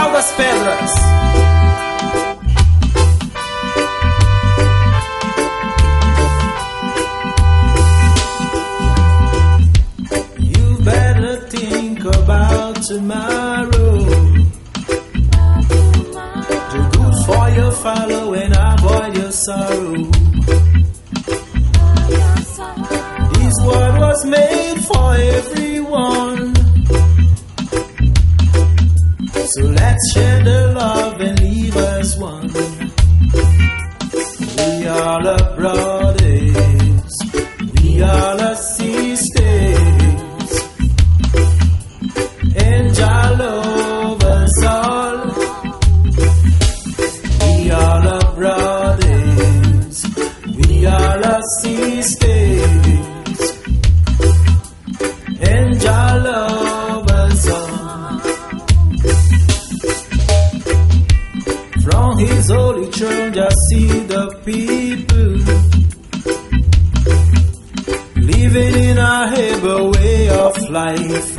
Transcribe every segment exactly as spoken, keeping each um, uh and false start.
Sal das Pedras. You better think about tomorrow. Do good for your follow and avoid your sorrow. This world was made for everyone, so let's share the love and leave us one. We all are brothers, we all are sisters, and Jah love us all. We all are brothers, we all are sisters, and Jah love us all. From His holy throne, just see the people living in a heavy way of life.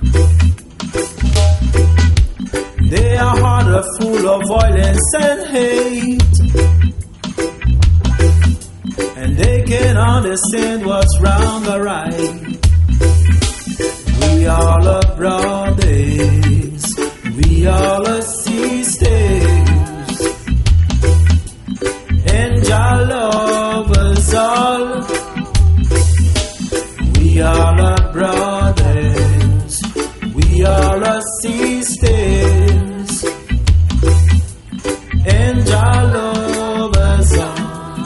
They are heart are full of violence and hate, and they can't understand what's wrong or right. We all are brothers, we all are sisters, and Jah love us all. We all are brothers, we all are sisters, and Jah love us all.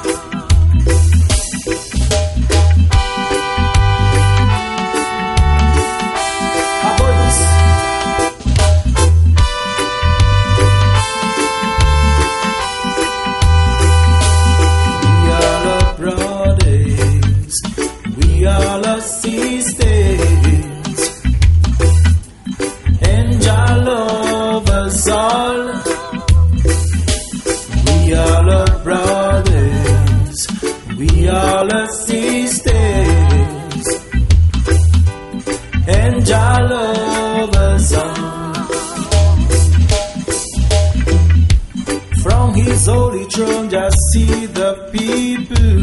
Just see the people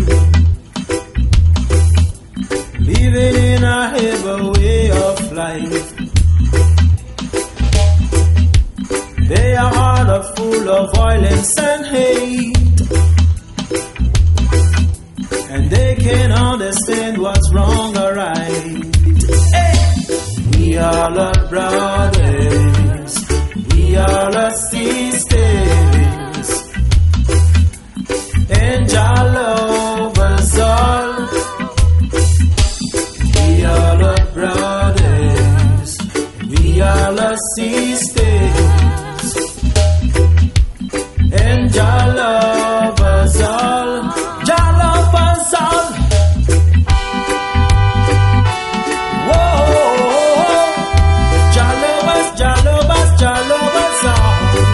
living in a heavy way of life. They are heart are full of violence and hate, and they can't understand what's wrong or right. Hey! We all are brothers, we all are sisters, and Jah love us all. We all are brothers, we all are sisters, and Jah love us all. Jah love us all. Whoa, Jah love us, Jah love us, Jah love us all.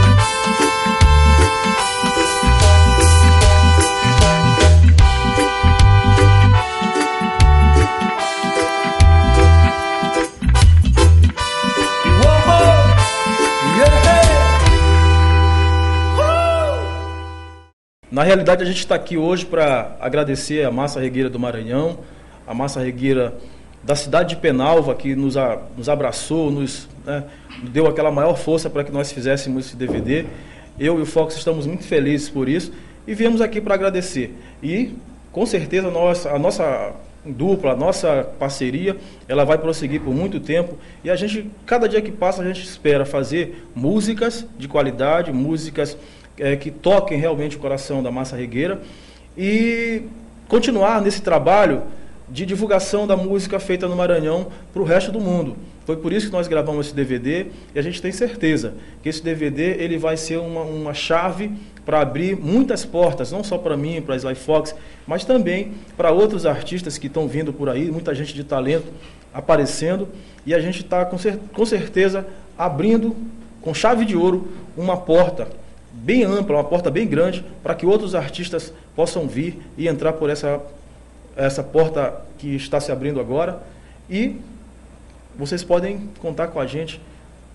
Na realidade, a gente está aqui hoje para agradecer a Massa Regueira do Maranhão, a Massa Regueira da cidade de Penalva, que nos, a, nos abraçou, nos né, deu aquela maior força para que nós fizéssemos esse D V D. Eu e o Fox estamos muito felizes por isso e viemos aqui para agradecer. E, com certeza, nós, a nossa dupla, a nossa parceria, ela vai prosseguir por muito tempo. E a gente, cada dia que passa, a gente espera fazer músicas de qualidade, músicas É, que toquem realmente o coração da Massa Regueira e continuar nesse trabalho de divulgação da música feita no Maranhão para o resto do mundo. Foi por isso que nós gravamos esse D V D e a gente tem certeza que esse D V D ele vai ser uma, uma chave para abrir muitas portas, não só para mim, para a Sly Fox, mas também para outros artistas que estão vindo por aí, muita gente de talento aparecendo, e a gente está com, cer com certeza abrindo com chave de ouro uma porta bem ampla, uma porta bem grande, para que outros artistas possam vir e entrar por essa, essa porta que está se abrindo agora. E vocês podem contar com a gente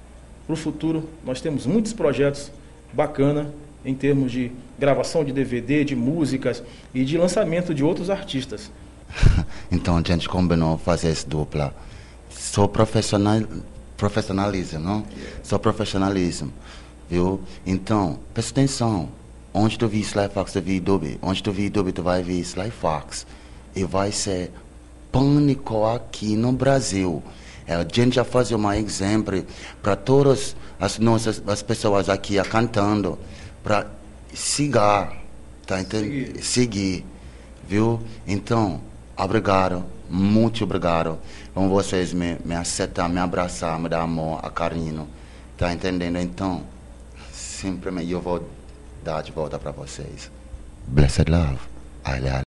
para o futuro, nós temos muitos projetos bacanas em termos de gravação de D V D, de músicas e de lançamento de outros artistas. Então a gente combinou fazer essa dupla. Só profissional, profissionalismo, não? Só profissionalismo, viu? Então, presta atenção. Onde tu vi Sly Fox, tu vi Dubby. Onde tu vi Dubby, tu vai ver Sly Fox. E vai ser pânico aqui no Brasil. A gente já faz um exemplo para todas as nossas as pessoas aqui cantando, para seguir, tá entendendo? Seguir. Seguir, viu? Então, obrigado, muito obrigado. Como vocês me, me aceitam, me abraçar, me dar amor, a carinho, tá entendendo? Então, simplesmente eu vou dar de volta para vocês. Blessed love. I